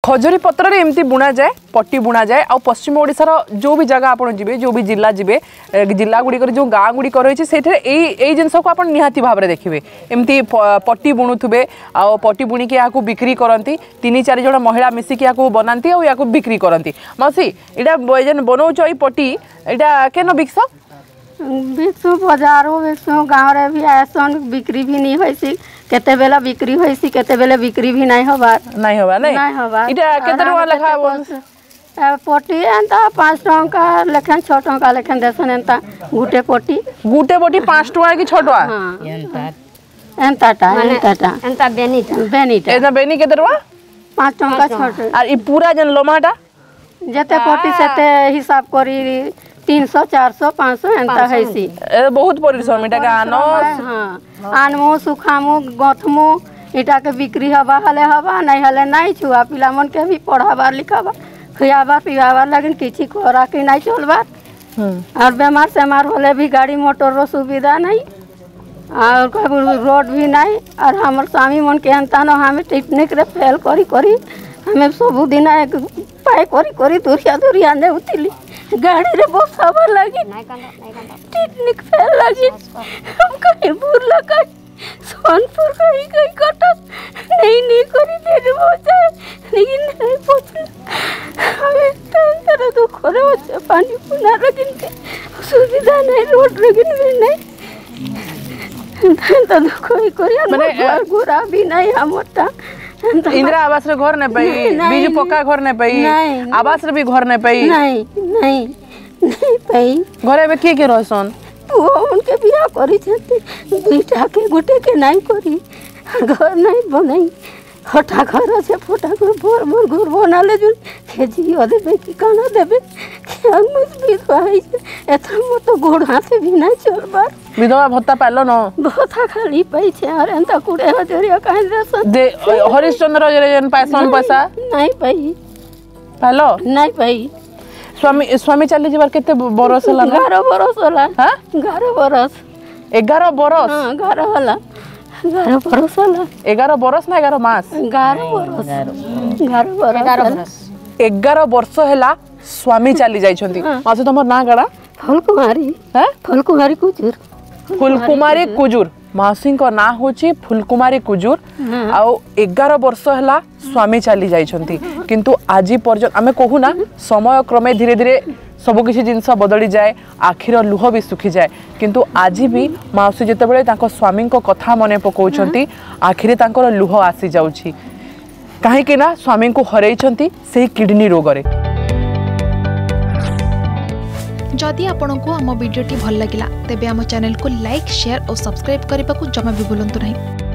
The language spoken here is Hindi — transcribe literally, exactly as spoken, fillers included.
खजूरी पत्र एमती बुणा जाए पट्टी बुणा जाए आ पश्चिम ओडिशार जो भी जगह आप जी जो भी जिला जी जिला गुड़िक जो गाँ गुड़िक रही से जिनस को आप निहाती भाव में देखिए एमती पट्टी बुणुवे आ पट्टी बुणिकी या बिक्री करती तीन चार जन महिला मिसिकी या बनाती या बिक्री करती मौसी यहाँ जेन बनाऊच ये पट्टी यहाँ केन बिक्स बिकसु बाजार बिकसु गाँव रे भी आसन बिक्री भी नहीं होइसी केते बेला बिक्री होइसी केते बेला बिक्री भी नहीं होबार नहीं होबा नहीं नहीं होबार इटा केते रुआ लखा पट्टी एंता पाँच टंका लेखन छह टंका लेखन देसन एंता गुटे पट्टी गुटे पट्टी पाँच टंका कि छह टंका एंता एंता टा एंता टा एंता बेनीटा बेनीटा एना बेनी केते रुआ पाँच टंका छह टंका और ई पूरा जन लोमाटा जते पट्टी सेते हिसाब करी तीन सौ चार सौ पाँच सौ एंता हैसी बहुत परिश्रम इटा का आनो हां आनमु सुखामु गथमु इटा के बिक्री हवा हले हवा नहीं हले नहीं छुआ पिला मन के भी पढ़ाबार लिखाबा खियाबा पियाबा लेकिन किछि खोरा के नहीं चलबा और बीमार सेमार होले भी गाड़ी मोटर रो सुविधा नहीं और कभी रोड भी नहीं और हमर स्वामी मन के एंता न हमें टेक्निक रे फेल करी करी हमें सब दिन एक पाए करी करी दूरिया दूरिया ने उतिली गाड़ी रे बसावा लगी टेक्निक फेल लगी हम कहीं बुर लगा सोनपुर कहीं कहीं कटक नहीं नहीं करी दे पहुंचा लेकिन नहीं पहुंचा हमें तेरा तो खोरे होते पानी पुना लेकिन सुविधा नहीं रोड लेकिन भी नहीं तो कोई कोरिया माने गुरा भी नहीं हमटा इंदिरा आवास रे घर नहीं पाई बीज पक्का घर नहीं पाई आवास रे भी घर नहीं पाई नहीं नहीं नहीं पाई घरे में के के रहसन वो उनके बियाह करी छथि दुईटा के गुटे के नहीं करी घर नहीं बनाई फटा घर से फटा घर बोर बोर घर बना ले जुन खेजी देबे कि काना देबे क्या मजबूत भाई एथा मत गोड़ हाथ भी नहीं चलबा विधवा भत्ता पालो न भत्ता खाली पाई छे और एंता कुड़े हजरिया काहे देसन दे हरिश्चंद्र जन पैसन पैसा नहीं पाई पालो नहीं पाई स्वामी स्वामी चली जबार केते बरस होला ग्यारह बरस होला हां ग्यारह बरस ग्यारह बरस हां ग्यारह होला ग्यारह बरस होला ग्यारह बरस ना ग्यारह मास ग्यारह बरस ग्यारह बरस ग्यारह बरस ग्यारह वर्ष हैला स्वामी चली जाई छथि मासे तमर ना गडा फुलकुमारी हैं फुलकुमारी कुजूर फुलकुमारी कुजूर मासी को ना होची फुलकुमारी कुजूर आउ ग्यारह वर्ष हैला स्वामी चली जाई छथि किंतु आजि पर्यंत आमे कहू ना समय क्रमे धीरे धीरे सब किसी जिनस बदली जाए आखिर लुह भी सुखी जाए किंतु आज भी माउसी जितेबाला तांको स्वामी को कथा मने पकाउछंती आखिर तांकर लुह आसी जाउछि काहेकि ना स्वामी को हरैछंती से किडनी रोग रे। जदि आपंक आम भिडी भल लगा तेब आम चैनल को लाइक शेयर और सब्सक्राइब करने को जमा भी भूलु नहीं।